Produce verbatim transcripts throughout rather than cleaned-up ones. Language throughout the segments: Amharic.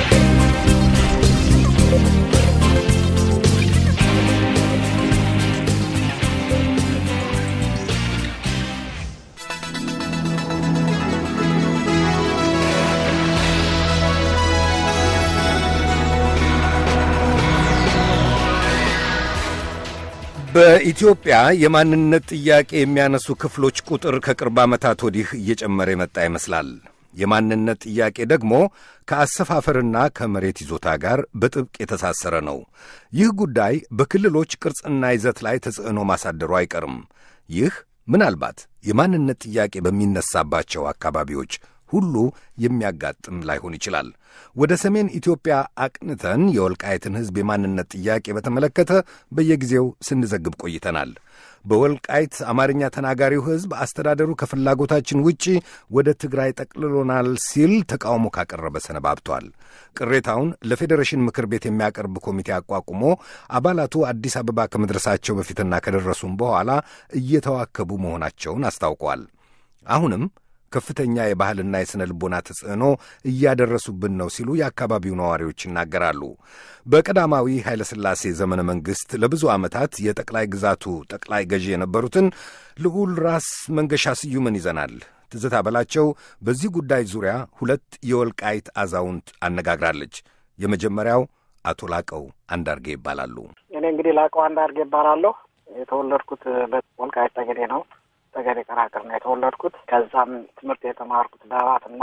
በኢትዮጵያ የማንነት ጥያቄ የሚያነሱ ክፍሎች ቁጥር ከቅርብ ዓመታት ወዲህ እየጨመረ የመጣ ይመስላል። የማንነት ጥያቄ ደግሞ ከአሰፋፈርና ከመሬት ይዞታ ጋር በጥብቅ የተሳሰረ ነው። ይህ ጉዳይ በክልሎች ቅርጽና ይዘት ላይ ተጽዕኖ ማሳደሩ አይቀርም። ይህ ምናልባት የማንነት ጥያቄ በሚነሳባቸው አካባቢዎች ሁሉ የሚያጋጥም ላይሆን ይችላል። ወደ ሰሜን ኢትዮጵያ አቅንተን የወልቃይትን ሕዝብ የማንነት ጥያቄ በተመለከተ በየጊዜው ስንዘግብ ቆይተናል። በወልቃይት አማርኛ ተናጋሪው ሕዝብ አስተዳደሩ ከፍላጎታችን ውጪ ወደ ትግራይ ጠቅልሎናል ሲል ተቃውሞ ካቀረበ ሰነባብቷል። ቅሬታውን ለፌዴሬሽን ምክር ቤት የሚያቀርብ ኮሚቴ አቋቁሞ አባላቱ አዲስ አበባ ከመድረሳቸው በፊትና ከደረሱም በኋላ እየተዋከቡ መሆናቸውን አስታውቋል። አሁንም ከፍተኛ የባህልና የሥነ ልቦና ተጽዕኖ እያደረሱብን ነው ሲሉ የአካባቢው ነዋሪዎች ይናገራሉ። በቀዳማዊ ኃይለ ሥላሴ ዘመነ መንግሥት ለብዙ ዓመታት የጠቅላይ ግዛቱ ጠቅላይ ገዢ የነበሩትን ልዑል ራስ መንገሻ ስዩምን ይዘናል። ትዝታ በላቸው በዚህ ጉዳይ ዙሪያ ሁለት የወልቃይት አዛውንት አነጋግራለች። የመጀመሪያው አቶ ላቀው አንዳርጌ ይባላሉ። እኔ እንግዲህ ላቀው አንዳርጌ ይባላለሁ። የተወለድኩት በወልቃይት ጠገዴ ነው። ተገደ ቀራቀር ነው የተወለድኩት። ከዛም ትምህርት የተማርኩት ዳባትና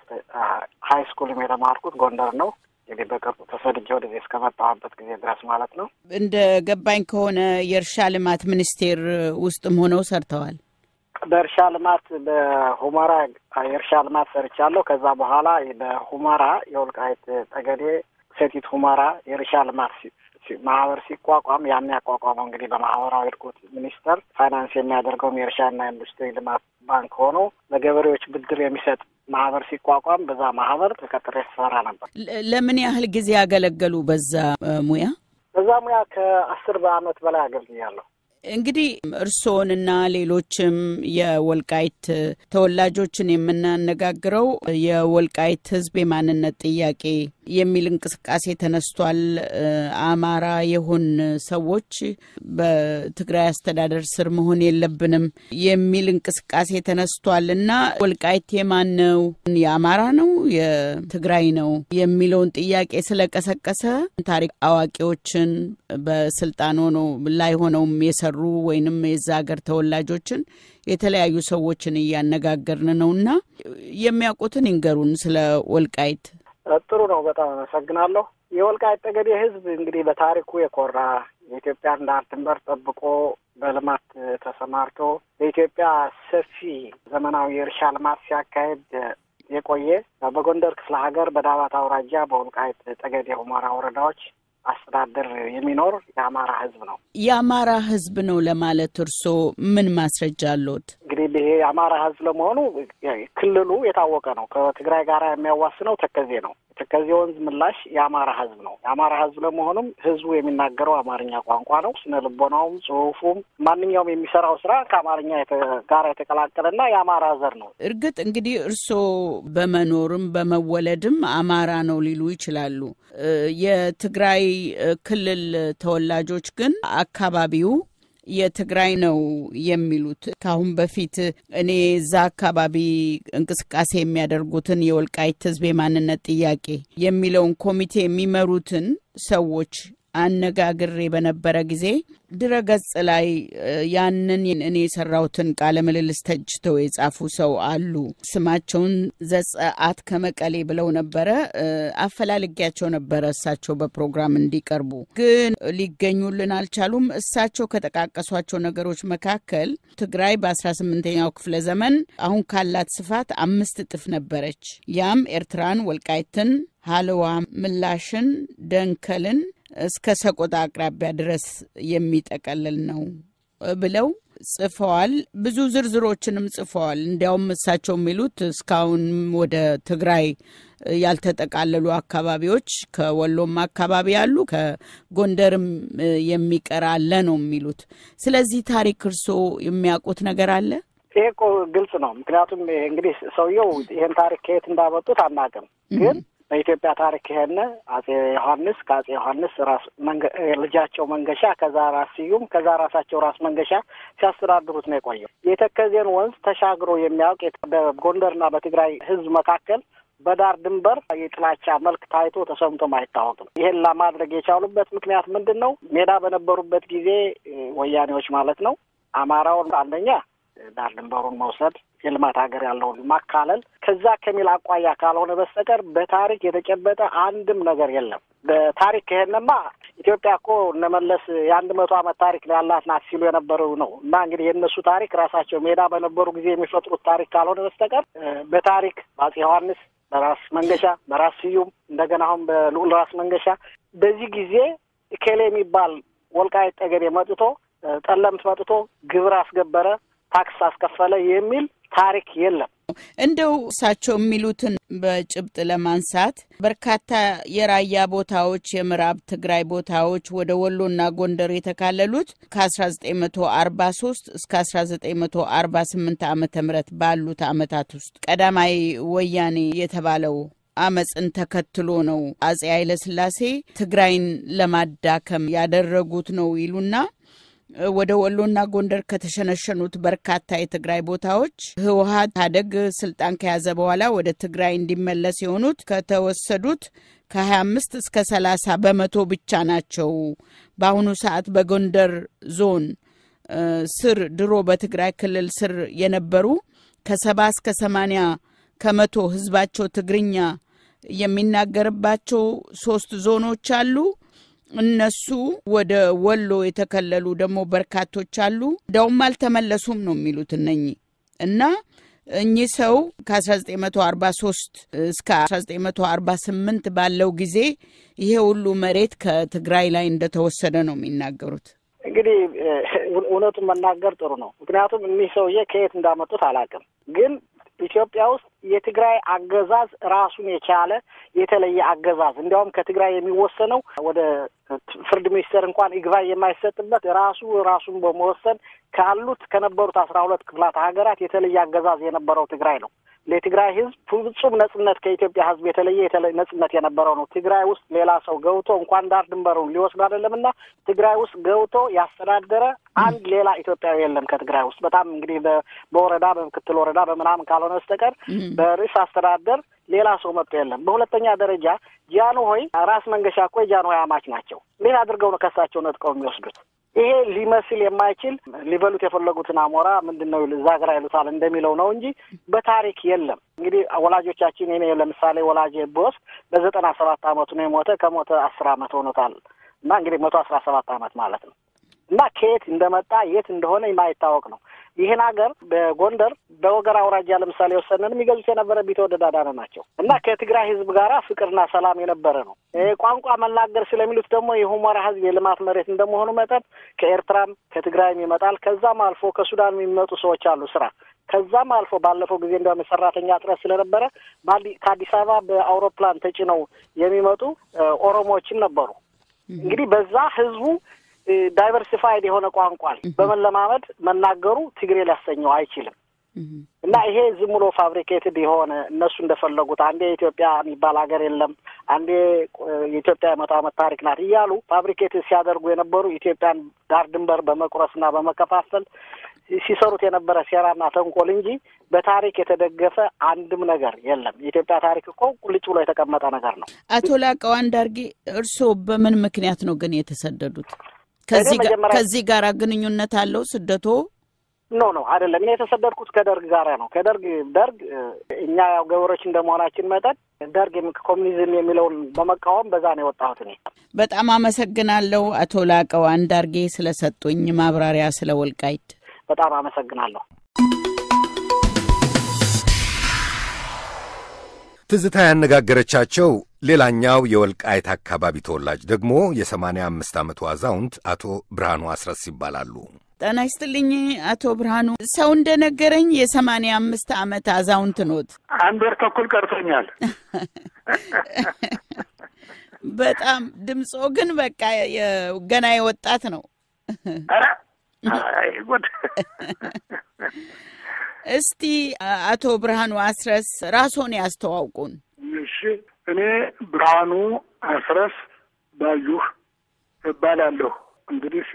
ሃይ ስኩልም የተማርኩት ጎንደር ነው። እንግዲህ በቅርቡ ተሰድጄ ወደዚህ እስከመጣሁበት ጊዜ ድረስ ማለት ነው። እንደ ገባኝ ከሆነ የእርሻ ልማት ሚኒስቴር ውስጥም ሆነው ሰርተዋል። በእርሻ ልማት በሁመራ የእርሻ ልማት ሰርቻለሁ። ከዛ በኋላ በሁመራ የወልቃይት ጠገዴ ሴቲት ሁመራ የእርሻ ልማት ማህበር ሲቋቋም ያን ያቋቋመው እንግዲህ በማህበራዊ እድገት ሚኒስቴር ፋይናንስ የሚያደርገው የእርሻና ኢንዱስትሪ ልማት ባንክ ሆኖ ለገበሬዎች ብድር የሚሰጥ ማህበር ሲቋቋም በዛ ማህበር ተቀጥሬ ሰራ ነበር። ለምን ያህል ጊዜ ያገለገሉ በዛ ሙያ? በዛ ሙያ ከአስር በአመት በላይ አገልግያለሁ። እንግዲህ እርሶንና ሌሎችም የወልቃይት ተወላጆችን የምናነጋግረው የወልቃይት ሕዝብ የማንነት ጥያቄ የሚል እንቅስቃሴ ተነስቷል። አማራ የሆን ሰዎች በትግራይ አስተዳደር ስር መሆን የለብንም የሚል እንቅስቃሴ ተነስቷልና ወልቃይት የማን ነው? የአማራ ነው የትግራይ ነው የሚለውን ጥያቄ ስለቀሰቀሰ ታሪክ አዋቂዎችን በስልጣን ሆኖ ላይ ሆነውም የሰሩ ወይንም የዛ ሀገር ተወላጆችን የተለያዩ ሰዎችን እያነጋገርን ነውና የሚያውቁትን ይንገሩን ስለ ወልቃይት። ጥሩ ነው። በጣም አመሰግናለሁ። የወልቃይት ጠገዴ ሕዝብ እንግዲህ በታሪኩ የኮራ የኢትዮጵያን ዳር ድንበር ጠብቆ በልማት ተሰማርቶ በኢትዮጵያ ሰፊ ዘመናዊ የእርሻ ልማት ሲያካሄድ የቆየ በጎንደር ክፍለ ሀገር በዳባት አውራጃ በወልቃይት ጠገዴ ሁመራ ወረዳዎች አስተዳደር የሚኖር የአማራ ሕዝብ ነው። የአማራ ሕዝብ ነው ለማለት እርሶ ምን ማስረጃ አለዎት? እንግዲህ ይሄ የአማራ ሕዝብ ለመሆኑ ክልሉ የታወቀ ነው። ከትግራይ ጋር የሚያዋስነው ተከዜ ነው። ተከዜ ወንዝ ምላሽ የአማራ ሕዝብ ነው። የአማራ ሕዝብ ለመሆኑም ሕዝቡ የሚናገረው አማርኛ ቋንቋ ነው። ስነ ልቦናውም ጽሁፉም ማንኛውም የሚሰራው ስራ ከአማርኛ ጋር የተቀላቀለና የአማራ ዘር ነው። እርግጥ እንግዲህ እርሶ በመኖርም በመወለድም አማራ ነው ሊሉ ይችላሉ። የትግራይ ክልል ተወላጆች ግን አካባቢው የትግራይ ነው የሚሉት። ካሁን በፊት እኔ እዛ አካባቢ እንቅስቃሴ የሚያደርጉትን የወልቃይት ሕዝብ የማንነት ጥያቄ የሚለውን ኮሚቴ የሚመሩትን ሰዎች አነጋግሬ በነበረ ጊዜ ድረገጽ ላይ ያንን እኔ የሰራሁትን ቃለ ምልልስ ተጅተው የጻፉ ሰው አሉ። ስማቸውን ዘጸአት ከመቀሌ ብለው ነበረ። አፈላልጊያቸው ነበረ እሳቸው በፕሮግራም እንዲቀርቡ፣ ግን ሊገኙልን አልቻሉም። እሳቸው ከጠቃቀሷቸው ነገሮች መካከል ትግራይ በአስራ ስምንተኛው ክፍለ ዘመን አሁን ካላት ስፋት አምስት እጥፍ ነበረች። ያም ኤርትራን፣ ወልቃይትን፣ ሀለዋ ምላሽን፣ ደንከልን እስከ ሰቆጣ አቅራቢያ ድረስ የሚጠቀልል ነው ብለው ጽፈዋል። ብዙ ዝርዝሮችንም ጽፈዋል። እንዲያውም እሳቸው የሚሉት እስካሁን ወደ ትግራይ ያልተጠቃለሉ አካባቢዎች ከወሎም አካባቢ ያሉ ከጎንደርም የሚቀር አለ ነው የሚሉት። ስለዚህ ታሪክ እርሶ የሚያውቁት ነገር አለ? ይሄ እኮ ግልጽ ነው። ምክንያቱም እንግዲህ ሰውየው ይሄን ታሪክ ከየት እንዳመጡት አናውቅም። ግን በኢትዮጵያ ታሪክ ይሄን አጼ ዮሐንስ ከአጼ ዮሐንስ ራስ ልጃቸው መንገሻ ከዛ ራስ ስዩም ከዛ ራሳቸው ራስ መንገሻ ሲያስተዳድሩት ነው የቆየው። የተከዜን ወንዝ ተሻግሮ የሚያውቅ በጎንደርና በትግራይ ህዝብ መካከል በዳር ድንበር የጥላቻ መልክ ታይቶ ተሰምቶም አይታወቅም። ይሄን ለማድረግ የቻሉበት ምክንያት ምንድነው? ሜዳ በነበሩበት ጊዜ ወያኔዎች ማለት ነው አማራውን አንደኛ ዳር ድንበሩን መውሰድ የልማት ሀገር ያለውን ማካለል ከዛ ከሚል አቋያ ካልሆነ በስተቀር በታሪክ የተጨበጠ አንድም ነገር የለም። በታሪክ ከሄነማ ኢትዮጵያ እኮ እነመለስ የአንድ መቶ ዓመት ታሪክ ያላት ናት ሲሉ የነበረው ነው እና እንግዲህ የእነሱ ታሪክ ራሳቸው ሜዳ በነበሩ ጊዜ የሚፈጥሩት ታሪክ ካልሆነ በስተቀር በታሪክ በአጼ ዮሐንስ በራስ መንገሻ በራስ ስዩም እንደገና አሁን በልዑል ራስ መንገሻ በዚህ ጊዜ እከሌ የሚባል ወልቃይት ጠገዴ መጥቶ ጠለምት መጥቶ ግብር አስገበረ ታክስ አስከፈለ የሚል ታሪክ የለም። እንደው እሳቸው የሚሉትን በጭብጥ ለማንሳት በርካታ የራያ ቦታዎች የምዕራብ ትግራይ ቦታዎች ወደ ወሎና ጎንደር የተካለሉት ከ1943 እስከ1948 ዓመተ ምህረት ባሉት ዓመታት ውስጥ ቀዳማዊ ወያኔ የተባለው አመጽን ተከትሎ ነው አጼ ኃይለ ሥላሴ ትግራይን ለማዳከም ያደረጉት ነው ይሉና ወደ ወሎና ጎንደር ከተሸነሸኑት በርካታ የትግራይ ቦታዎች ህወሓት ታደግ ስልጣን ከያዘ በኋላ ወደ ትግራይ እንዲመለስ የሆኑት ከተወሰዱት ከ25 እስከ ሰላሳ በመቶ ብቻ ናቸው። በአሁኑ ሰዓት በጎንደር ዞን ስር ድሮ በትግራይ ክልል ስር የነበሩ ከሰባ እስከ ሰማንያ ከመቶ ህዝባቸው ትግርኛ የሚናገርባቸው ሶስት ዞኖች አሉ። እነሱ ወደ ወሎ የተከለሉ ደግሞ በርካቶች አሉ። ደውም አልተመለሱም ነው የሚሉት እነኚህ እና እኚህ ሰው ከ1943 እስከ1948 ባለው ጊዜ ይሄ ሁሉ መሬት ከትግራይ ላይ እንደተወሰደ ነው የሚናገሩት። እንግዲህ እውነቱን መናገር ጥሩ ነው። ምክንያቱም እኚህ ሰውዬ ከየት እንዳመጡት አላውቅም። ግን ኢትዮጵያ ውስጥ የትግራይ አገዛዝ ራሱን የቻለ የተለየ አገዛዝ እንዲያውም ከትግራይ የሚወሰነው ወደ ፍርድ ሚኒስቴር እንኳን ይግባኝ የማይሰጥበት ራሱ ራሱን በመወሰን ካሉት ከነበሩት አስራ ሁለት ክፍላት ሀገራት የተለየ አገዛዝ የነበረው ትግራይ ነው። ለትግራይ ህዝብ ፍጹም ነጽነት ከኢትዮጵያ ህዝብ የተለየ የተለየ ነጽነት የነበረው ነው። ትግራይ ውስጥ ሌላ ሰው ገብቶ እንኳን ዳር ድንበሩን ሊወስድ አይደለምና ትግራይ ውስጥ ገብቶ ያስተዳደረ አንድ ሌላ ኢትዮጵያዊ የለም ከትግራይ ውስጥ። በጣም እንግዲህ በወረዳ በምክትል ወረዳ በመናም ካልሆነ በስተቀር በርዕስ አስተዳደር ሌላ ሰው መጥቶ የለም። በሁለተኛ ደረጃ ጃንሆይ ራስ መንገሻ እኮ ጃንሆይ አማች ናቸው። ምን አድርገው ነው ከሳቸው ነጥቀው የሚወስዱት? ይሄ ሊመስል የማይችል ሊበሉት የፈለጉትን አሞራ ምንድነው ዛግራ ይሉታል እንደሚለው ነው እንጂ በታሪክ የለም። እንግዲህ ወላጆቻችን እኔ ለምሳሌ ወላጄ ቦስ በዘጠና ሰባት አመቱ ነው የሞተ። ከሞተ አስር አመት ሆኖታል እና እንግዲህ መቶ አስራ ሰባት አመት ማለት ነው እና ከየት እንደመጣ የት እንደሆነ የማይታወቅ ነው። ይሄን ሀገር በጎንደር በወገራ አውራጃ ለምሳሌ ወሰነን የሚገዙት የነበረ ቢተወደድ አዳነ ናቸው እና ከትግራይ ህዝብ ጋራ ፍቅርና ሰላም የነበረ ነው። ቋንቋ መናገር ስለሚሉት ደግሞ የሁመራ ህዝብ የልማት መሬት እንደመሆኑ መጠን ከኤርትራም ከትግራይም ይመጣል። ከዛም አልፎ ከሱዳን የሚመጡ ሰዎች አሉ ስራ። ከዛም አልፎ ባለፈው ጊዜ እንደውም ሰራተኛ ጥረት ስለነበረ ከአዲስ አበባ በአውሮፕላን ተጭነው የሚመጡ ኦሮሞዎችም ነበሩ። እንግዲህ በዛ ህዝቡ ዳይቨርሲፋይድ የሆነ ቋንቋ በመለማመድ መናገሩ ትግሬ ሊያሰኘው አይችልም እና ይሄ ዝም ብሎ ፋብሪኬትድ የሆነ እነሱ እንደፈለጉት አንዴ ኢትዮጵያ የሚባል ሀገር የለም አንዴ የኢትዮጵያ መቶ ዓመት ታሪክ ናት እያሉ ፋብሪኬትድ ሲያደርጉ የነበሩ ኢትዮጵያን ዳር ድንበር በመቁረስና በመከፋፈል ሲሰሩት የነበረ ሴራና ተንኮል እንጂ በታሪክ የተደገፈ አንድም ነገር የለም። የኢትዮጵያ ታሪክ እኮ ቁልጭ ብሎ የተቀመጠ ነገር ነው። አቶ ላቀው አንዳርጌ እርስዎ በምን ምክንያት ነው ግን የተሰደዱት? ከዚህ ከዚህ ጋር ግንኙነት አለው ስደቶ? ኖ ኖ አይደለም። እኔ የተሰደድኩት ከደርግ ጋር ነው። ከደርግ ደርግ እኛ ያው ገበሮች እንደመሆናችን መጠን ደርግ ኮሙኒዝም የሚለውን በመቃወም በዛ ነው የወጣሁት እኔ። በጣም አመሰግናለሁ አቶ ላቀው አንዳርጌ ስለሰጡኝ ማብራሪያ ስለ ወልቃይት። በጣም አመሰግናለሁ። ትዝታ ያነጋገረቻቸው ሌላኛው የወልቃይት አካባቢ ተወላጅ ደግሞ የሰማንያ አምስት ዓመቱ አዛውንት አቶ ብርሃኑ አስረስ ይባላሉ። ጤና ይስጥልኝ አቶ ብርሃኑ። ሰው እንደነገረኝ የሰማንያ አምስት ዓመት አዛውንት ኖት። አንድ ወር ተኩል ቀርቶኛል። በጣም ድምጾ ግን በቃ ገና የወጣት ነው። አረ አይ ጉድ። እስቲ አቶ ብርሃኑ አስረስ ራስዎን ያስተዋውቁን። እሺ፣ እኔ ብርሃኑ አስረስ ባዩህ እባላለሁ። እንግዲህ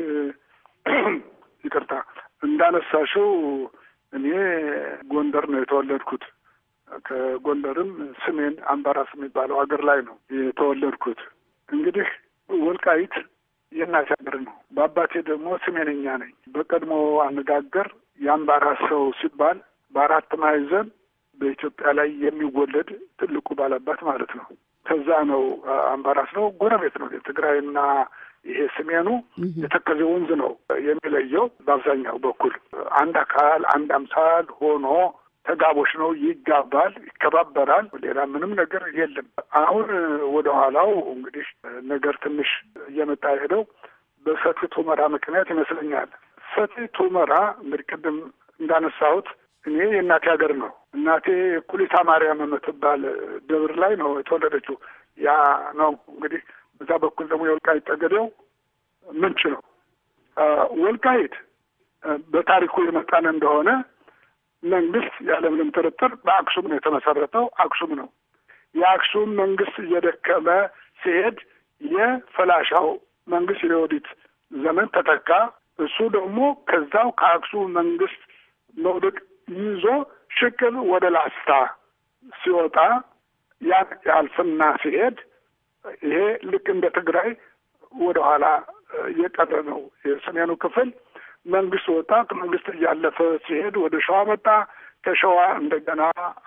ይቅርታ እንዳነሳሽው እኔ ጎንደር ነው የተወለድኩት። ከጎንደርም ሰሜን አምባራስ የሚባለው ሀገር ላይ ነው የተወለድኩት። እንግዲህ ወልቃይት የእናቴ ሀገር ነው። በአባቴ ደግሞ ሰሜንኛ ነኝ። በቀድሞ አነጋገር የአምባራስ ሰው ሲባል በአራት ማዕዘን በኢትዮጵያ ላይ የሚወለድ ትልቁ ባላባት ማለት ነው። ከዛ ነው አምባራስ ነው። ጎረቤት ነው። የትግራይና ይሄ ሰሜኑ የተከዜ ወንዝ ነው የሚለየው። በአብዛኛው በኩል አንድ አካል አንድ አምሳል ሆኖ ተጋቦች ነው። ይጋባል፣ ይከባበራል። ሌላ ምንም ነገር የለም። አሁን ወደ ኋላው እንግዲህ ነገር ትንሽ እየመጣ ሄደው በሰቲት ሁመራ ምክንያት ይመስለኛል። ሰቲት ሁመራ እንግዲህ ቅድም እንዳነሳሁት እኔ የእናቴ ሀገር ነው። እናቴ ኩሊታ ማርያም የምትባል ደብር ላይ ነው የተወለደችው። ያ ነው እንግዲህ በዛ በኩል ደግሞ የወልቃይት ጠገዴው ምንጭ ነው። ወልቃይት በታሪኩ የመጣን እንደሆነ መንግስት ያለምንም ጥርጥር በአክሱም ነው የተመሰረተው። አክሱም ነው። የአክሱም መንግስት እየደከመ ሲሄድ የፈላሻው መንግስት የወዲት ዘመን ተተካ። እሱ ደግሞ ከዛው ከአክሱም መንግስት መውደቅ ይዞ ሽቅብ ወደ ላስታ ሲወጣ ያን ያልፍና ሲሄድ ይሄ ልክ እንደ ትግራይ ወደ ኋላ እየቀረ ነው። የሰሜኑ ክፍል መንግስት ወጣ። መንግስት እያለፈ ሲሄድ ወደ ሸዋ መጣ። ከሸዋ እንደገና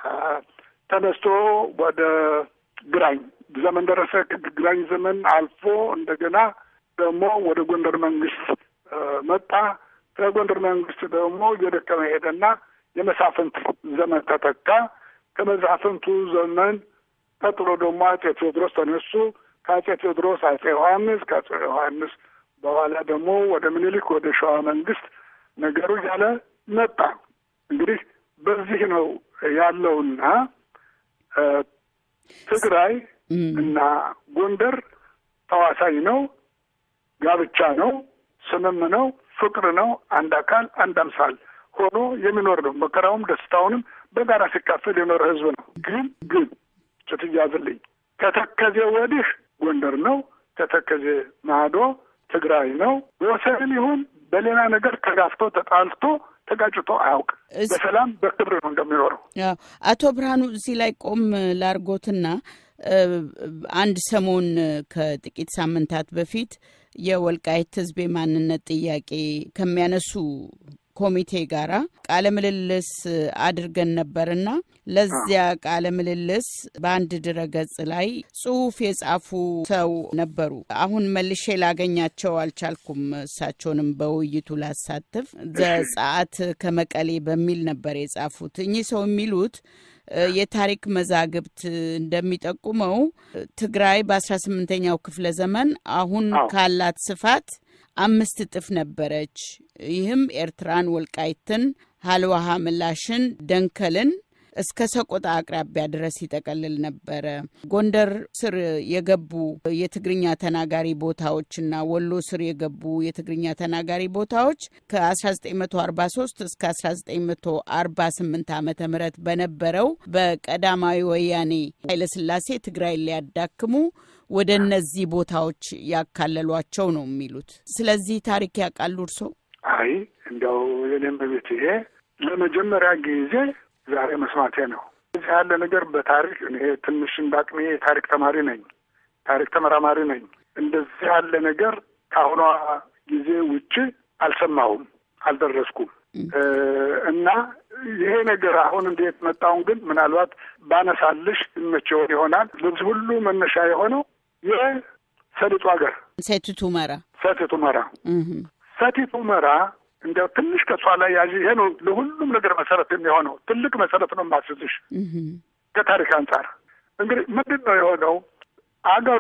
ተነስቶ ወደ ግራኝ ዘመን ደረሰ። ግራኝ ዘመን አልፎ እንደገና ደግሞ ወደ ጎንደር መንግስት መጣ። ከጎንደር መንግስት ደግሞ እየደከመ ሄደና የመሳፍንት ዘመን ተተካ። ከመሳፍንቱ ዘመን ቀጥሎ ደግሞ አጼ ቴዎድሮስ ተነሱ። ከአጼ ቴዎድሮስ አጼ ዮሐንስ፣ ከአጼ ዮሐንስ በኋላ ደግሞ ወደ ምኒልክ ወደ ሸዋ መንግስት ነገሩ ያለ መጣ። እንግዲህ በዚህ ነው ያለውና ትግራይ እና ጎንደር ተዋሳኝ ነው፣ ጋብቻ ነው፣ ስምም ነው፣ ፍቅር ነው። አንድ አካል አንድ አምሳል ሆኖ የሚኖር ነው። መከራውም ደስታውንም በጋራ ሲካፈል የኖረ ህዝብ ነው። ግን ግን ስትያዝልኝ ከተከዜ ወዲህ ጎንደር ነው፣ ከተከዜ ማዶ ትግራይ ነው። በወሰን ይሁን በሌላ ነገር ተጋፍቶ ተጣልቶ ተጋጭቶ አያውቅም። በሰላም በክብር ነው እንደሚኖረው። አቶ ብርሃኑ እዚህ ላይ ቆም ላርጎትና አንድ ሰሞን ከጥቂት ሳምንታት በፊት የወልቃይት ህዝብ ማንነት ጥያቄ ከሚያነሱ ኮሚቴ ጋራ ቃለ ምልልስ አድርገን ነበርና ለዚያ ቃለ ምልልስ በአንድ ድረገጽ ላይ ጽሁፍ የጻፉ ሰው ነበሩ። አሁን መልሼ ላገኛቸው አልቻልኩም። እሳቸውንም በውይይቱ ላሳትፍ ዘጸአት ከመቀሌ በሚል ነበር የጻፉት። እኚህ ሰው የሚሉት የታሪክ መዛግብት እንደሚጠቁመው ትግራይ በአስራ ስምንተኛው ክፍለ ዘመን አሁን ካላት ስፋት አምስት እጥፍ ነበረች። ይህም ኤርትራን፣ ወልቃይትን፣ ሀልዋሃ ምላሽን፣ ደንከልን እስከ ሰቆጣ አቅራቢያ ድረስ ይጠቀልል ነበረ። ጎንደር ስር የገቡ የትግርኛ ተናጋሪ ቦታዎችና ወሎ ስር የገቡ የትግርኛ ተናጋሪ ቦታዎች ከአስራ ዘጠኝ መቶ አርባ ሶስት እስከ አስራ ዘጠኝ መቶ አርባ ስምንት ዓመተ ምህረት በነበረው በቀዳማዊ ወያኔ ኃይለሥላሴ ትግራይ ሊያዳክሙ ወደ እነዚህ ቦታዎች ያካለሏቸው ነው የሚሉት። ስለዚህ ታሪክ ያውቃሉ እርሶ? አይ እንደው የኔም በቤት ይሄ ለመጀመሪያ ጊዜ ዛሬ መስማቴ ነው። እዚህ ያለ ነገር በታሪክ እኔ ትንሽ እንዳቅሜ ታሪክ ተማሪ ነኝ፣ ታሪክ ተመራማሪ ነኝ። እንደዚህ ያለ ነገር ከአሁኗ ጊዜ ውጭ አልሰማሁም፣ አልደረስኩም። እና ይሄ ነገር አሁን እንዴት መጣውን ግን ምናልባት ባነሳልሽ ይመቸው ይሆናል። ለዚህ ሁሉ መነሻ የሆነው የሰሊጡ ሀገር ሰቲት ሁመራ ሰቲት ሁመራ ሰቲት ሁመራ እንደው ትንሽ ከሷ ላይ ያዥ። ይሄ ነው ለሁሉም ነገር መሰረት የሚሆነው። ትልቅ መሰረት ነው ማስዝሽ ከታሪክ አንጻር። እንግዲህ ምንድን ነው የሆነው? አገሩ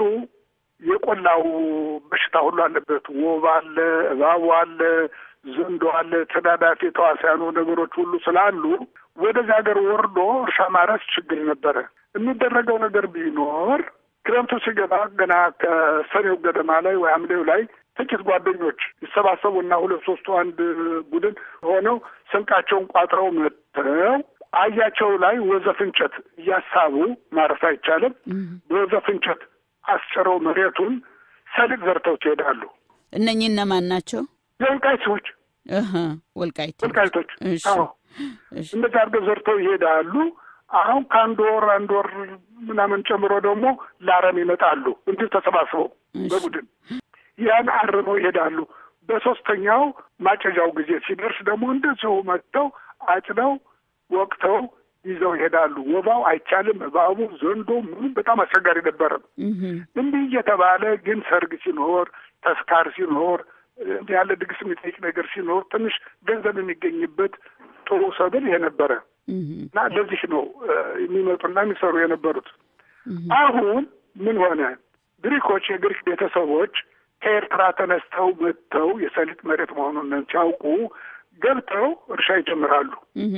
የቆላው በሽታ ሁሉ አለበት። ወባ አለ፣ እባቡ አለ፣ ዘንዶ አለ፣ ተዳዳፊ ተዋሳያኑ ነገሮች ሁሉ ስላሉ ወደዚህ ሀገር ወርዶ እርሻ ማረስ ችግር ነበረ። የሚደረገው ነገር ቢኖር ክረምቱ ሲገባ ገና ከሰኔው ገደማ ላይ ወይ ሐምሌው ላይ ጥቂት ጓደኞች ይሰባሰቡና ሁለት ሶስቱ አንድ ቡድን ሆነው ስንቃቸውን ቋጥረው መጥተው አያቸው ላይ ወዘፍ እንጨት እያሳቡ ማረስ አይቻልም። በወዘፍ እንጨት አስጭረው መሬቱን ሰሊጥ ዘርተው ይሄዳሉ። እነኚህ እነማን ናቸው? የወልቃይት ሰዎች። እህ ወልቃይት ወልቃይቶች። እሺ እሺ እንደዛ አድርገው ዘርተው ይሄዳሉ። አሁን ከአንድ ወር አንድ ወር ምናምን ጨምሮ ደግሞ ለአረም ይመጣሉ። እንዲሁ ተሰባስበው በቡድን ያን አርመው ይሄዳሉ። በሶስተኛው ማጨጃው ጊዜ ሲደርስ ደግሞ እንደዚሁ መጥተው አጭደው ወቅተው ይዘው ይሄዳሉ። ወባው አይቻልም። እባቡ ዘንዶ ምንም በጣም አስቸጋሪ ነበረ። እንዲህ እየተባለ ግን ሰርግ ሲኖር ተስካር ሲኖር እንዲህ ያለ ድግስ የሚጠይቅ ነገር ሲኖር ትንሽ ገንዘብ የሚገኝበት ጥሩ ሰብል ይሄ ነበረ እና ለዚህ ነው የሚመጡና የሚሰሩ የነበሩት። አሁን ምን ሆነ? ግሪኮች የግሪክ ቤተሰቦች ከኤርትራ ተነስተው መጥተው የሰሊጥ መሬት መሆኑን ሲያውቁ ገብተው እርሻ ይጀምራሉ።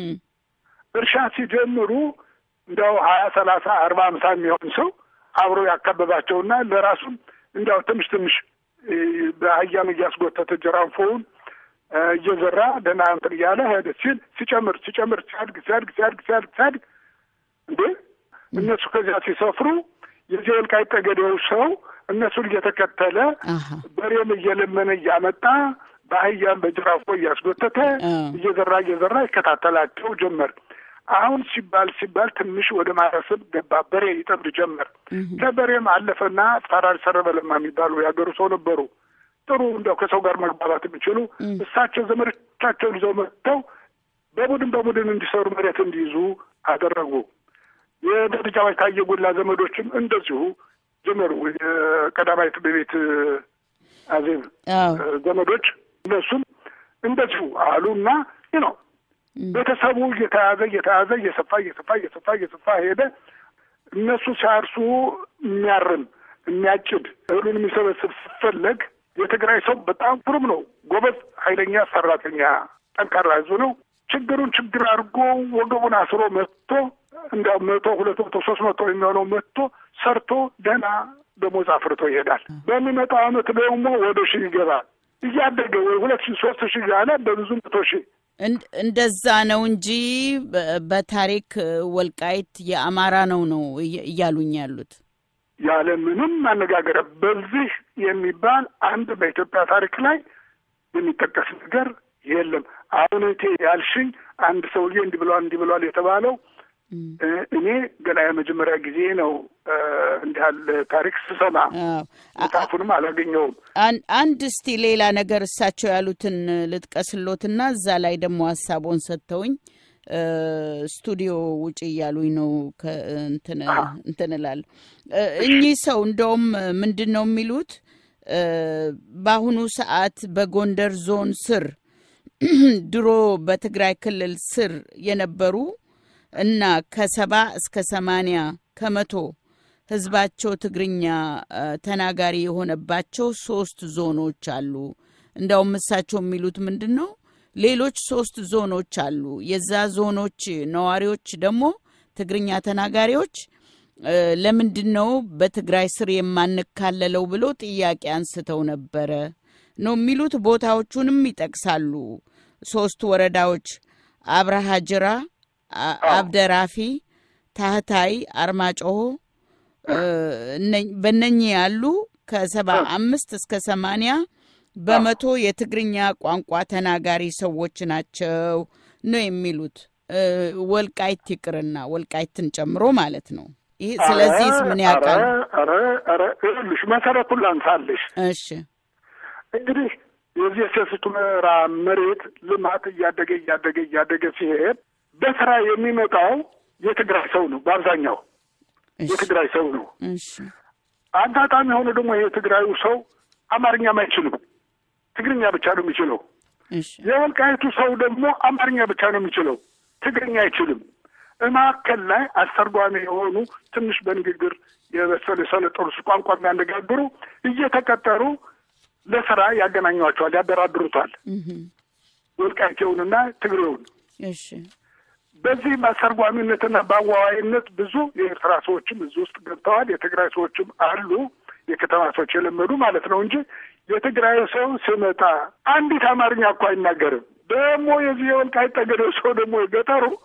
እርሻ ሲጀምሩ እንደው ሀያ ሰላሳ አርባ አምሳ የሚሆን ሰው አብሮ ያከበባቸውና ለራሱም እንደው ትንሽ ትንሽ በአህያም እያስጎተተ ጀራንፎውን እየዘራ ደህና እንትን እያለ ሄደ ሲል ሲጨምር ሲጨምር ሲያድግ ሲያድግ ሲያድግ ሲያድግ ሲያድግ እንዴ እነሱ ከዚያ ሲሰፍሩ የዚህ ወልቃይት ጠገዴው ሰው እነሱን እየተከተለ በሬም እየለመነ እያመጣ በአህያም በጅራፎ እያስጎተተ እየዘራ እየዘራ ይከታተላቸው ጀመር። አሁን ሲባል ሲባል ትንሽ ወደ ማረስብ ገባ። በሬ ይጠምድ ጀመር። ከበሬም አለፈና ፈራር ሰረበለማ የሚባሉ ያገሩ ሰው ነበሩ። ጥሩ እንደው ከሰው ጋር መግባባት የሚችሉ እሳቸው ዘመዶቻቸውን ይዘው መጥተው በቡድን በቡድን እንዲሰሩ መሬት እንዲይዙ አደረጉ። የደረጃዎች ታየ ጎላ ዘመዶችም እንደዚሁ ጀመሩ። የቀዳማዊት በቤት አዜብ ዘመዶች እነሱም እንደዚሁ አሉና ነው ቤተሰቡ እየተያዘ እየተያዘ እየሰፋ እየሰፋ እየሰፋ እየሰፋ ሄደ። እነሱ ሲያርሱ የሚያርም የሚያጭድ እህሉን የሚሰበስብ ሲፈለግ የትግራይ ሰው በጣም ፍሩም ነው፣ ጎበዝ፣ ኃይለኛ ሰራተኛ፣ ጠንካራ ህዝብ ነው። ችግሩን ችግር አድርጎ ወገቡን አስሮ መጥቶ እንደው መቶ ሁለት መቶ ሶስት መቶ የሚሆነው መጥቶ ሰርቶ ደህና ደሞዝ አፍርቶ ይሄዳል። በሚመጣው ዓመት ደግሞ ወደ ሺህ ይገባል። እያደገ ወይ ሁለት ሺህ ሶስት ሺህ ያለ በብዙ መቶ ሺህ እንደዛ ነው እንጂ በታሪክ ወልቃይት የአማራ ነው ነው እያሉኝ ያሉት። ያለ ምንም ማነጋገር በዚህ የሚባል አንድ በኢትዮጵያ ታሪክ ላይ የሚጠቀስ ነገር የለም። አሁን እቴ ያልሽኝ አንድ ሰውዬ እንዲህ ብሏል እንዲህ ብሏል የተባለው እኔ ገና የመጀመሪያ ጊዜ ነው እንዲህ ያለ ታሪክ ስሰማ። ታፉንም አላገኘውም። አንድ እስቲ ሌላ ነገር እሳቸው ያሉትን ልጥቀስሎትና እዛ ላይ ደግሞ ሐሳቦን ሰጥተውኝ ስቱዲዮ ውጪ ያሉኝ ነው ከእንትን እንትንላል እኚህ ሰው እንደውም ምንድነው የሚሉት በአሁኑ ሰዓት በጎንደር ዞን ስር ድሮ በትግራይ ክልል ስር የነበሩ እና ከሰባ እስከ ሰማንያ ከመቶ ህዝባቸው ትግርኛ ተናጋሪ የሆነባቸው ሶስት ዞኖች አሉ። እንደውም እሳቸው የሚሉት ምንድነው ሌሎች ሶስት ዞኖች አሉ። የዛ ዞኖች ነዋሪዎች ደግሞ ትግርኛ ተናጋሪዎች ለምንድነው በትግራይ ስር የማንካለለው ብሎ ጥያቄ አንስተው ነበረ ነው የሚሉት። ቦታዎቹንም ይጠቅሳሉ። ሶስት ወረዳዎች አብርሃ ጅራ፣ አብደራፊ፣ ታህታይ፣ አርማጮሆ በእነኚህ ያሉ ከሰባ አምስት እስከ ሰማንያ በመቶ የትግርኛ ቋንቋ ተናጋሪ ሰዎች ናቸው ነው የሚሉት። ወልቃይት ይቅርና ወልቃይትን ጨምሮ ማለት ነው። ይሄ ስለዚህስ ምን ያውቃል? አረ አረ እልሽ መሰረቱን ላንሳልሽ። እሺ እንግዲህ የዚህ የሰፊቱ ምዕራ መሬት ልማት እያደገ እያደገ እያደገ ሲሄድ በስራ የሚመጣው የትግራይ ሰው ነው። በአብዛኛው የትግራይ ሰው ነው። እሺ አጋጣሚ ሆኖ ደግሞ የትግራዩ ሰው አማርኛም አይችልም፣ ትግርኛ ብቻ ነው የሚችለው። እሺ የወልቃይቱ ሰው ደግሞ አማርኛ ብቻ ነው የሚችለው፣ ትግርኛ አይችልም። እማከል ላይ አስተርጓሚ የሆኑ ትንሽ በንግግር የበሰለ ሰለጠኑ ቋንቋ የሚያነጋግሩ እየተቀጠሩ ለስራ ያገናኟቸዋል፣ ያደራድሩታል ወልቃይቴውንና ትግሬውን። እሺ በዚህ አስተርጓሚነትና በአዋዋይነት ብዙ የኤርትራ ሰዎችም እዚህ ውስጥ ገብተዋል። የትግራይ ሰዎችም አሉ፣ የከተማ ሰዎች የለመዱ ማለት ነው እንጂ የትግራይ ሰው ሲመጣ አንዲት አማርኛ እኮ አይናገርም። ደግሞ የዚህ የወልቃይት ጠገዴው ሰው ደግሞ የገጠሩ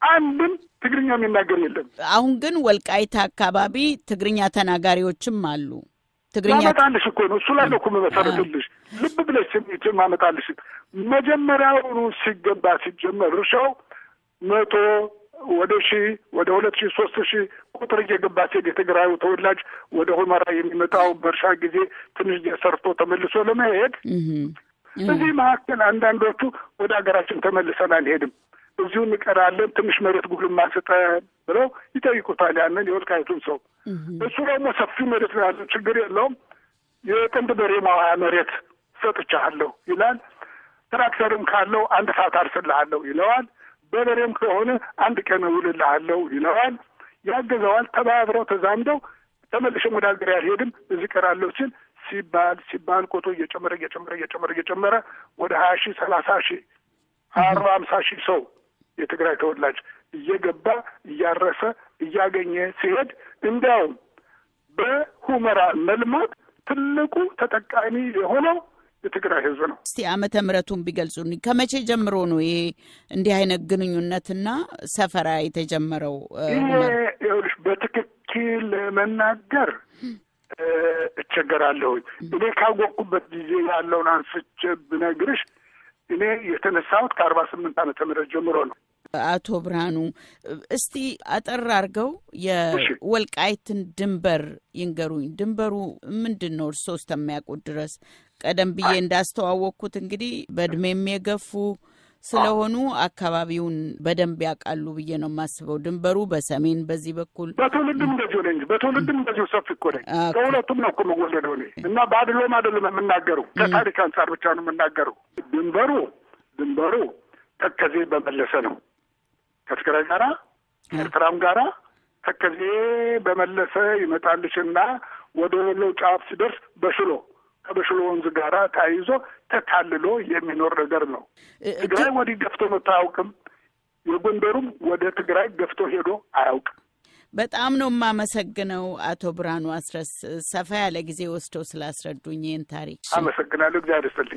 አንድም ትግርኛ የሚናገር የለም። አሁን ግን ወልቃይት አካባቢ ትግርኛ ተናጋሪዎችም አሉ። ትግርኛ ማመጣልሽ እኮ ነው እሱ ላይ ነው መሰረትልሽ ልብ ብለሽ ስሚት ማመጣልሽ መጀመሪያውኑ ሲገባ ሲጀመር እርሻው መቶ ወደ ሺህ ወደ ሁለት ሺህ ሦስት ሺህ ቁጥር እየገባ ሲሄድ የትግራዩ ተወላጅ ወደ ሁመራ የሚመጣው በእርሻ ጊዜ ትንሽ ሰርቶ ተመልሶ ለመሄድ እዚህ መካከል አንዳንዶቹ ወደ ሀገራችን ተመልሰን አንሄድም እዚሁ እንቀራለን ትንሽ መሬት ጉልማ ስጠን ብለው ይጠይቁታል። ያንን የወልቃይቱን ሰው እሱ ደግሞ ሰፊ መሬት ነው ያለው ችግር የለውም የጥንት በሬ ማዋያ መሬት ሰጥቻለሁ ይላል። ትራክተርም ካለው አንድ ሰዓት አርስልሃለሁ ይለዋል። በበሬም ከሆነ አንድ ቀን ውልልሃለሁ ይለዋል። ያገዘዋል። ተባብረው ተዛምደው ተመልሰው ወደ ሀገር ያልሄድም እዚህ ቀራለሁ ሲል ሲባል ሲባል ቁጥሩ እየጨመረ እየጨመረ እየጨመረ እየጨመረ ወደ ሀያ ሺህ ሰላሳ ሺህ አርባ ሃምሳ ሺህ ሰው የትግራይ ተወላጅ እየገባ እያረሰ እያገኘ ሲሄድ እንዲያውም በሁመራ መልማት ትልቁ ተጠቃሚ የሆነው የትግራይ ህዝብ ነው። እስቲ ዓመተ ምሕረቱን ቢገልጹልኝ ከመቼ ጀምሮ ነው ይሄ እንዲህ አይነት ግንኙነትና ሰፈራ የተጀመረው? ይኸውልሽ በትክክል መናገር እቸገራለሁ። እኔ ካወቅኩበት ጊዜ ያለውን አንስቼ ብነግርሽ እኔ የተነሳሁት ከአርባ ስምንት ዓመተ ምህረት ጀምሮ ነው። አቶ ብርሃኑ እስቲ አጠር አድርገው የወልቃይትን ድንበር ይንገሩኝ። ድንበሩ ምንድን ነው እርስዎ እስከሚያውቁት ድረስ? ቀደም ብዬ እንዳስተዋወቅኩት እንግዲህ በእድሜም የገፉ ስለሆኑ አካባቢውን በደንብ ያውቃሉ ብዬ ነው የማስበው። ድንበሩ በሰሜን በዚህ በኩል በትውልድም እንደዚሁ ነኝ በትውልድም እንደዚሁ ሰፊ እኮ ነኝ። ከሁለቱም ነው እኮ መወለደው እኔ እና ባድሎም አይደለም የምናገረው ከታሪክ አንጻር ብቻ ነው የምናገረው። ድንበሩ ድንበሩ ተከዜ በመለሰ ነው ከትግራይ ጋራ ኤርትራም ጋራ ተከዜ በመለሰ ይመጣልሽና ወደ ወሎ ጫፍ ሲደርስ በሽሎ ከበሽሎ ወንዝ ጋራ ታይዞ ተታልሎ የሚኖር ነገር ነው። ትግራይ ወዲህ ገፍቶ መጥቶ አያውቅም። የጎንደሩም ወደ ትግራይ ገፍቶ ሄዶ አያውቅም። በጣም ነው የማመሰግነው አቶ ብርሃኑ አስረስ ሰፋ ያለ ጊዜ ወስደው ስላስረዱኝ ይህን ታሪክ አመሰግናለሁ። እግዚአብሔር ይስጥልኝ።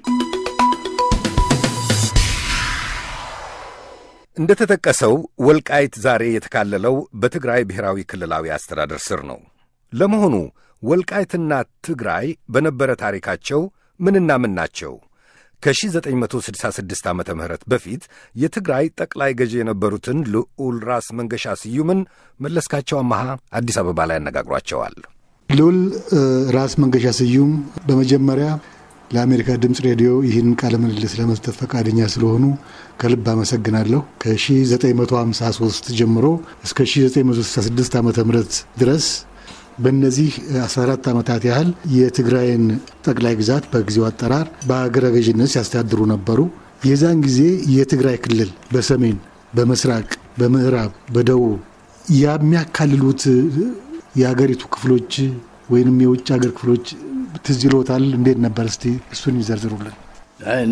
እንደተጠቀሰው ወልቃይት ዛሬ የተካለለው በትግራይ ብሔራዊ ክልላዊ አስተዳደር ስር ነው። ለመሆኑ ወልቃይትና ትግራይ በነበረ ታሪካቸው ምንና ምን ናቸው? ከ1966 ዓመተ ምህረት በፊት የትግራይ ጠቅላይ ገዢ የነበሩትን ልዑል ራስ መንገሻ ስዩምን መለስካቸው አማሃ አዲስ አበባ ላይ አነጋግሯቸዋል። ልዑል ራስ መንገሻ ስዩም በመጀመሪያ ለአሜሪካ ድምፅ ሬዲዮ ይህን ቃለ ምልልስ ለመስጠት ፈቃደኛ ስለሆኑ ከልብ አመሰግናለሁ። ከ1953 ጀምሮ እስከ አስራ ዘጠኝ መቶ ስልሳ ስድስት ዓመተ ምህረት ድረስ በእነዚህ አስራ አራት ዓመታት ያህል የትግራይን ጠቅላይ ግዛት በጊዜው አጠራር በአገረ ገዥነት ሲያስተዳድሩ ነበሩ። የዛን ጊዜ የትግራይ ክልል በሰሜን፣ በምስራቅ፣ በምዕራብ፣ በደቡብ የሚያካልሉት የአገሪቱ ክፍሎች ወይንም የውጭ ሀገር ክፍሎች ትዝ ይሎታል? እንዴት ነበር? እስቲ እሱን ይዘርዝሩልን። እኔ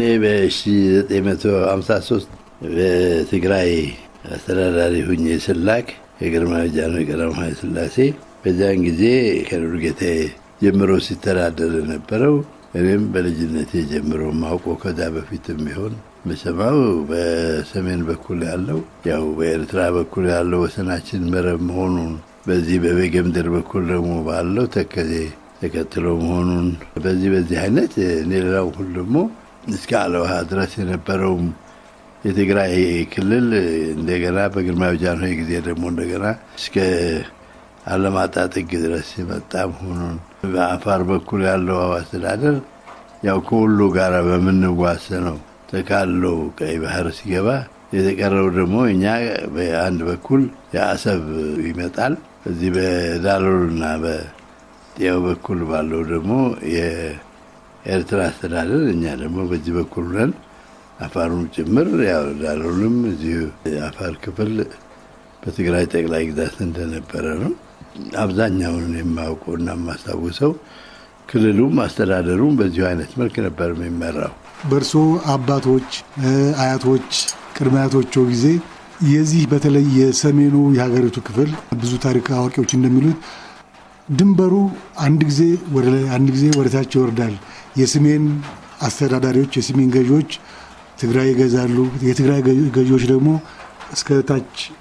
በ1953 በትግራይ አስተዳዳሪ ሁኜ ስላክ የግርማዊ ጃንሆይ ቀዳማዊ ኃይለ ሥላሴ በዛን ጊዜ ከዱርጌቴ ጀምሮ ሲተዳደር ነበረው። እኔም በልጅነቴ ጀምሮ ማውቀው ከዛ በፊትም ቢሆን መሰማው በሰሜን በኩል ያለው ያው በኤርትራ በኩል ያለው ወሰናችን መረብ መሆኑን በዚህ በቤገምድር በኩል ደግሞ ባለው ተከዜ ተከትሎ መሆኑን በዚህ በዚህ አይነት ሌላው ሁሉ ደግሞ እስከ አለውሃ ድረስ የነበረው የትግራይ ክልል እንደገና በግርማዊ ጃንሆይ ጊዜ ደግሞ እንደገና እስከ አለማጣ ጥግ ድረስ የመጣ መሆኑን በአፋር በኩል ያለው አስተዳደር ያው ከሁሉ ጋር በምንዋሰነው ተካሎ ቀይ ባህር ሲገባ የተቀረው ደግሞ እኛ በአንድ በኩል የአሰብ ይመጣል እዚህ በዳሎልና በጤው በኩል ባለው ደግሞ የኤርትራ አስተዳደር እኛ ደግሞ በዚህ በኩል ነን። አፋሩም ጭምር ያው ዳሎልም እዚህ አፋር ክፍል በትግራይ ጠቅላይ ግዛት እንደነበረ ነው። አብዛኛውን የማውቀውና የማስታውሰው ክልሉም አስተዳደሩም በዚህ አይነት መልክ ነበር የሚመራው። በርሶ አባቶች፣ አያቶች፣ ቅድመ አያቶቹ ጊዜ የዚህ በተለይ የሰሜኑ የሀገሪቱ ክፍል ብዙ ታሪክ አዋቂዎች እንደሚሉት ድንበሩ አንድ ጊዜ ወደ ላይ አንድ ጊዜ ወደ ታች ይወርዳል። የሰሜን አስተዳዳሪዎች የሰሜን ገዢዎች ትግራይ ይገዛሉ፣ የትግራይ ገዢዎች ደግሞ እስከ ታች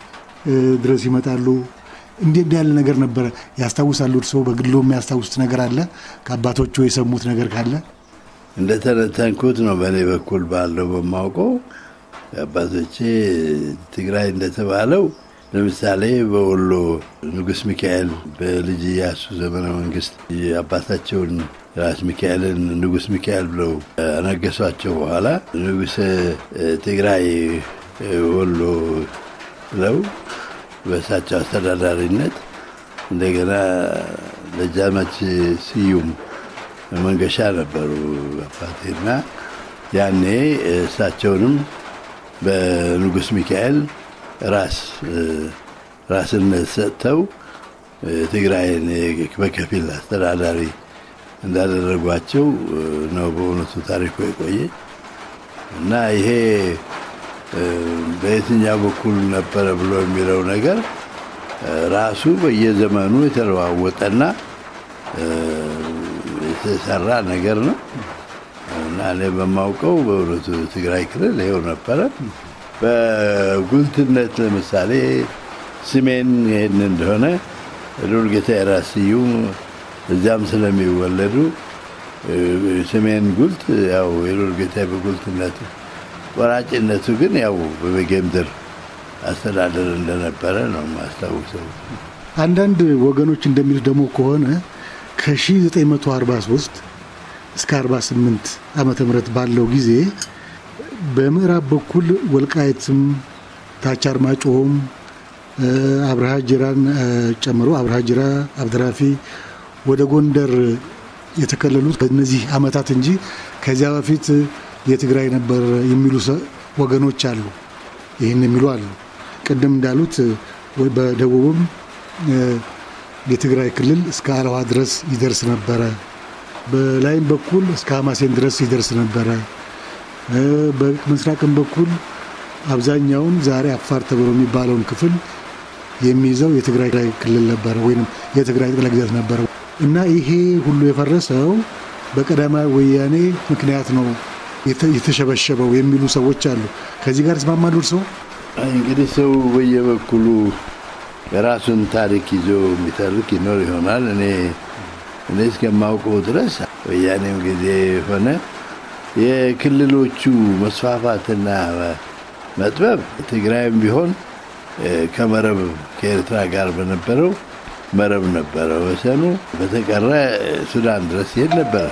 ድረስ ይመጣሉ። እንዴት ያለ ነገር ነበር ያስታውሳሉ? እርስዎ በግሎ የሚያስታውሱት ነገር አለ? ከአባቶቹ የሰሙት ነገር ካለ? እንደተነተንኩት ነው በኔ በኩል ባለው በማውቀው አባቶቼ ትግራይ እንደተባለው ለምሳሌ በወሎ ንጉስ ሚካኤል በልጅ ኢያሱ ዘመነ መንግስት አባታቸውን ራስ ሚካኤልን ንጉስ ሚካኤል ብለው አነገሷቸው። በኋላ ንጉስ ትግራይ ወሎ ብለው በሳቸው አስተዳዳሪነት እንደገና ደጃዝማች ስዩም መንገሻ ነበሩ አባቴና ያኔ እሳቸውንም በንጉስ ሚካኤል ራስ ራስነት ሰጥተው ትግራይን በከፊል አስተዳዳሪ እንዳደረጓቸው ነው በእውነቱ ታሪኩ የቆየ እና ይሄ በየትኛው በኩል ነበር ብሎ የሚለው ነገር ራሱ በየዘመኑ የተለዋወጠና የተሰራ ነገር ነው እና እኔ በማውቀው በእውነቱ ትግራይ ክልል ይኸው ነበረ። በጉልትነት ለምሳሌ ስሜን ይሄን እንደሆነ ሉልጌታ ራስዩም እዛም ስለሚወለዱ ስሜን ጉልት ያው የሉልጌታ በጉልትነቱ ወራጭነቱ ግን ያው በበጌምድር አስተዳደር እንደነበረ ነው ማስታወሰው። አንዳንድ ወገኖች እንደሚሉት ደግሞ ከሆነ ከ1943 እስከ አርባ ስምንት ዓመተ ምህረት ባለው ጊዜ በምዕራብ በኩል ወልቃይትም ታች አርማጭሆም አብርሃ ጅራን ጨምሮ አብርሃ ጅራ አብድራፊ ወደ ጎንደር የተከለሉት በእነዚህ አመታት እንጂ ከዚያ በፊት የትግራይ ነበር የሚሉ ወገኖች አሉ። ይሄን የሚሉ አሉ። ቀደም እንዳሉት በደቡብም የትግራይ ክልል እስከ አለዋ ድረስ ይደርስ ነበር። በላይም በኩል እስከ ሐማሴን ድረስ ይደርስ ነበር። በምስራቅም በኩል አብዛኛውን ዛሬ አፋር ተብሎ የሚባለውን ክፍል የሚይዘው የትግራይ ክልል ነበር ወይንም የትግራይ ጠቅላይ ግዛት ነበር እና ይሄ ሁሉ የፈረሰው በቀዳማዊ ወያኔ ምክንያት ነው የተሸበሸበው የሚሉ ሰዎች አሉ። ከዚህ ጋር ተስማማሉ እርሶ? እንግዲህ ሰው በየበኩሉ የራሱን ታሪክ ይዞ የሚተርክ ይኖር ይሆናል። እኔ እኔ እስከማውቀው ድረስ ወያኔም ጊዜ ሆነ የክልሎቹ መስፋፋትና መጥበብ ትግራይም ቢሆን ከመረብ ከኤርትራ ጋር በነበረው መረብ ነበረ ወሰኑ። በተቀረ ሱዳን ድረስ ይሄድ ነበር።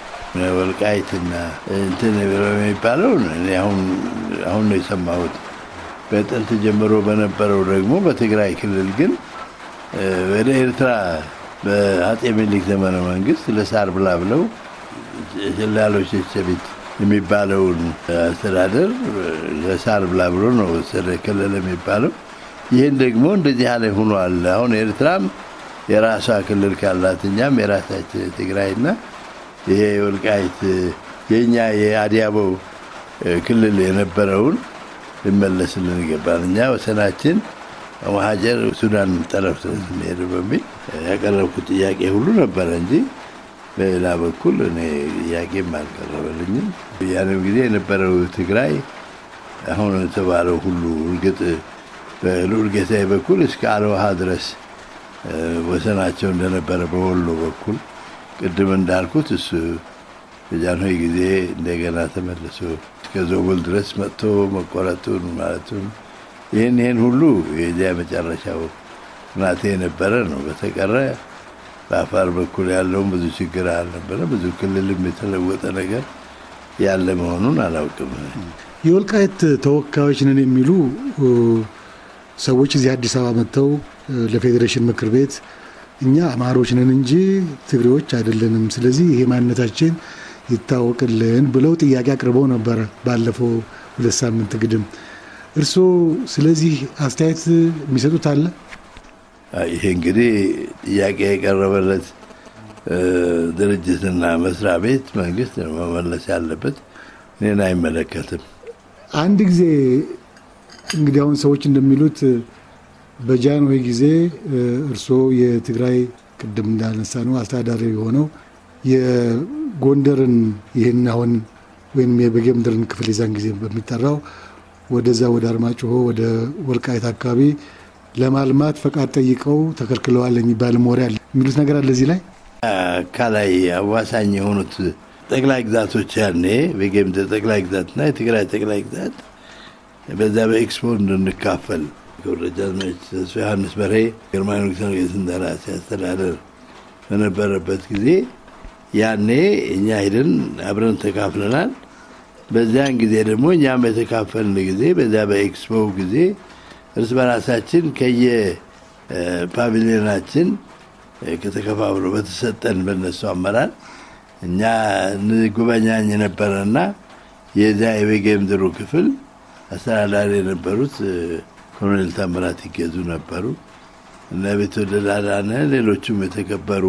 ወልቃይትና እንትን የሚባለው እኔ አሁን አሁን ነው የሰማሁት። በጥንት ጀምሮ በነበረው ደግሞ በትግራይ ክልል ግን ወደ ኤርትራ በአጤ ምኒልክ ዘመነ መንግስት ለሳር ብላ ብለው ጀላሎች ቸቢት የሚባለውን አስተዳደር ለሳር ብላ ብሎ ነው ስለከለለ የሚባለው። ይሄን ደግሞ እንደዚህ ያለ ሆኗል። አሁን ኤርትራም የራሷ ክልል ካላትኛም የራሳችን ትግራይና ይሄ ወልቃይት የኛ የአዲያቦ ክልል የነበረውን ሊመለስልን ይገባል። እኛ ወሰናችን መሀጀር ሱዳን ጠረፍ ስለሚሄድ በሚል ያቀረብኩት ጥያቄ ሁሉ ነበር እንጂ በሌላ በኩል እኔ ጥያቄም አልቀረበልኝም። ያንም ጊዜ የነበረው ትግራይ አሁን የተባለው ሁሉ እርግጥ በሉልጌታ በኩል እስከ አለዋ ድረስ ወሰናቸው እንደነበረ በወሎ በኩል ቅድም እንዳልኩት እሱ በጃንሆይ ጊዜ እንደገና ተመልሶ እስከ ዞብል ድረስ መጥቶ መቆረጡን ማለቱን ይህን ይህን ሁሉ የዚያ መጨረሻው ናቴ የነበረ ነው። በተቀረ በአፋር በኩል ያለውን ብዙ ችግር አልነበረ። ብዙ ክልልም የተለወጠ ነገር ያለ መሆኑን አላውቅም። የወልቃይት ተወካዮች ነን የሚሉ ሰዎች እዚህ አዲስ አበባ መጥተው ለፌዴሬሽን ምክር ቤት እኛ አማሮች ነን እንጂ ትግሬዎች አይደለንም፣ ስለዚህ ይሄ ማንነታችን ይታወቅልን ብለው ጥያቄ አቅርበው ነበር ባለፈው ሁለት ሳምንት ግድም። እርሶ ስለዚህ አስተያየት የሚሰጡት አለ? ይሄ እንግዲህ ጥያቄ የቀረበለት ድርጅትና መስሪያ ቤት መንግስት መመለስ ያለበት እኔን አይመለከትም። አንድ ጊዜ እንግዲህ አሁን ሰዎች እንደሚሉት በጃንሆይ ጊዜ እርሶ የትግራይ ቅድም እንዳነሳ ነው አስተዳዳሪ ሆነው የጎንደርን ይሄን አሁን ወይም የበጌምድርን ክፍል ይዛን ጊዜ በሚጠራው ወደዛ ወደ አርማጭሆ ወደ ወልቃይት አካባቢ ለማልማት ፈቃድ ጠይቀው ተከልክለዋል የሚባል ሞሪ አለ የሚሉት ነገር አለ እዚህ ላይ ካላይ አዋሳኝ የሆኑት ጠቅላይ ግዛቶች ያኔ በጌምድር ጠቅላይ ግዛትና የትግራይ ጠቅላይ ግዛት በዛ በኤክስፖ እንድንካፈል ከወረጃዝማች ዮሐንስ በሬ ግርማዊ ንጉሠ ነገሥት እንደራሴ አስተዳደር በነበረበት ጊዜ ያኔ እኛ ሄደን አብረን ተካፍለናል። በዛን ጊዜ ደግሞ እኛም የተካፈልን ጊዜ በዛ በኤክስፖ ጊዜ እርስ በራሳችን ከየ ፓቪሊዮናችን ከተከፋፍሎ በተሰጠን በነሱ አመራር እኛ ንጉበኛኝ ነበርና የዛ የበጌምድሩ ክፍል አስተዳዳሪ የነበሩት ኮሎኔል ታምራት ይገዙ ነበሩ እና በተደላላነ ሌሎችም የተከበሩ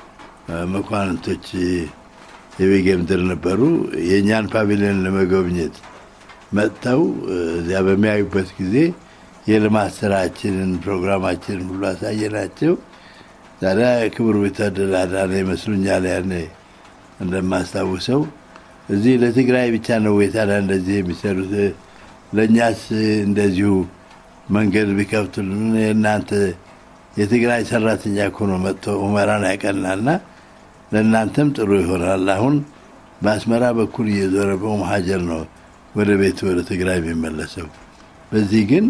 መኳንንቶች የበጌምድር ነበሩ። የኛን ፓቪሊዮን ለመጎብኘት መጥተው እዚያ በሚያዩበት ጊዜ የልማት ስራችንን ፕሮግራማችንን ሁሉ አሳየናቸው። ዛሬ ክቡር በተደላላነ ይመስሉኛል ያኔ እንደማስታውሰው እዚህ ለትግራይ ብቻ ነው የታላ እንደዚህ የሚሰሩት ለኛስ እንደዚሁ መንገድ ቢከፍቱልን እናንተ የትግራይ ሰራተኛ ሆኖ መጥቶ ኡመራን ያቀናልና ለእናንተም ጥሩ ይሆናል። አሁን በአስመራ በኩል እየዞረበው መሐጀር ነው ወደ ቤቱ ወደ ትግራይ የሚመለሰው። በዚህ ግን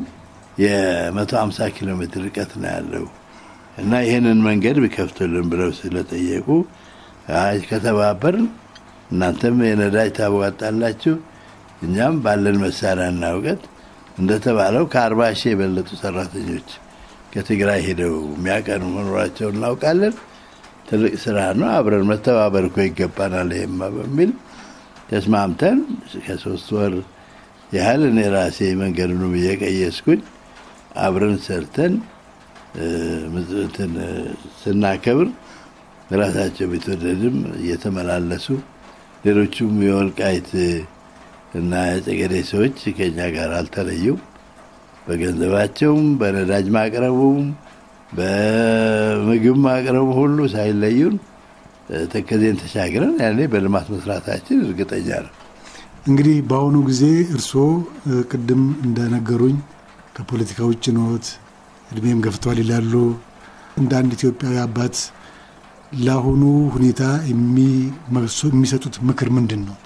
የ150 ኪሎ ሜትር ርቀት ነው ያለው እና ይሄንን መንገድ ቢከፍቱልን ብለው ስለጠየቁ አይ ከተባበርን እናንተም የነዳጅ ታዋጣላችሁ እኛም ባለን መሳሪያና ዕውቀት እንደተባለው ከ40 ሺህ የበለጡ ሰራተኞች ከትግራይ ሄደው የሚያቀኑ መኖራቸው እናውቃለን። ትልቅ ስራ ነው። አብረን መተባበር እኮ ይገባናል ይሄማ በሚል ተስማምተን ከሶስት ወር ያህል እኔ ራሴ መንገዱን እየቀየስኩኝ አብረን ሰርተን ምዝትን ስናከብር ራሳቸው ቢተደድም እየተመላለሱ ሌሎቹም የወልቃይት እና የጠገዴ ሰዎች ከኛ ጋር አልተለዩም። በገንዘባቸውም በነዳጅ ማቅረቡም በምግብ ማቅረቡ ሁሉ ሳይለዩን ተከዜን ተሻግረን ያኔ በልማት መስራታችን እርግጠኛ ነው። እንግዲህ በአሁኑ ጊዜ እርስዎ ቅድም እንደነገሩኝ ከፖለቲካ ውጭ ነዎት፣ እድሜም ገፍቷል ይላሉ። እንደ አንድ ኢትዮጵያዊ አባት ለአሁኑ ሁኔታ የሚሰጡት ምክር ምንድን ነው?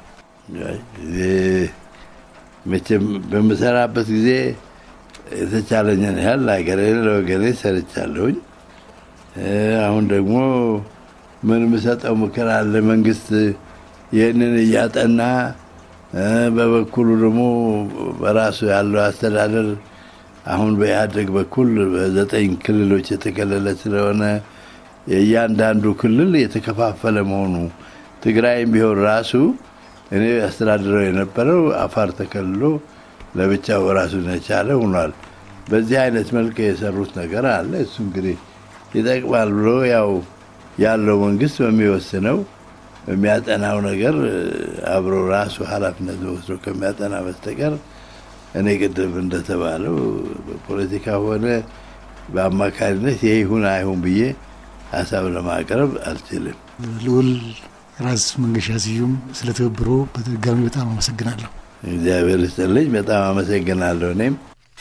መቼም በመሰራበት ጊዜ የተቻለኝን ያህል ለሀገሬን ለወገኔ ሰርቻለሁኝ። አሁን ደግሞ ምን የምሰጠው ምክር አለ? መንግስት ይህንን እያጠና በበኩሉ ደግሞ በራሱ ያለው አስተዳደር አሁን በኢህአዴግ በኩል በዘጠኝ ክልሎች የተከለለ ስለሆነ የእያንዳንዱ ክልል የተከፋፈለ መሆኑ ትግራይም ቢሆን ራሱ እኔ አስተዳደረው የነበረው አፋር ተከልሎ ለብቻው ራሱን የቻለ ሆኗል። በዚህ አይነት መልክ የሰሩት ነገር አለ። እሱ እንግዲህ ይጠቅማል ብሎ ያው ያለው መንግስት በሚወስነው የሚያጠናው ነገር አብሮ ራሱ ኃላፊነት ወስዶ ከሚያጠና በስተቀር እኔ ቅድም እንደተባለው በፖለቲካ ሆነ በአማካሪነት ይሄ ይሁን አይሁን ብዬ ሐሳብ ለማቅረብ አልችልም። ልዑል ራስ መንገሻ ስዩም ስለተከበሩ በድጋሚ በጣም አመሰግናለሁ። እግዚአብሔር ይስጥልኝ። በጣም አመሰግናለሁ እኔም።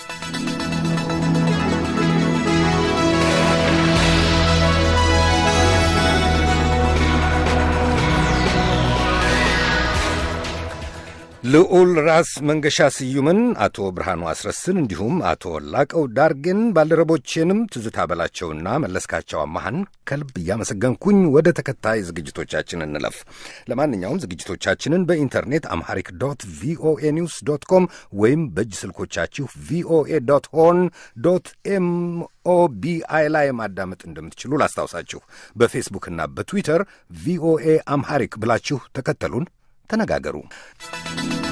ልዑል ራስ መንገሻ ስዩምን፣ አቶ ብርሃኑ አስረስን እንዲሁም አቶ ላቀው ዳርጌን ባልደረቦቼንም ትዝታ በላቸውና መለስካቸው አማሃን ከልብ እያመሰገንኩኝ ወደ ተከታይ ዝግጅቶቻችን እንለፍ። ለማንኛውም ዝግጅቶቻችንን በኢንተርኔት አምሃሪክ ዶት ቪኦኤ ኒውስ ዶት ኮም ወይም በእጅ ስልኮቻችሁ ቪኦኤ ዶት ሆርን ዶት ኤምኦቢአይ ላይ ማዳመጥ እንደምትችሉ ላስታውሳችሁ። በፌስቡክና በትዊተር ቪኦኤ አምሃሪክ ብላችሁ ተከተሉን፣ ተነጋገሩ።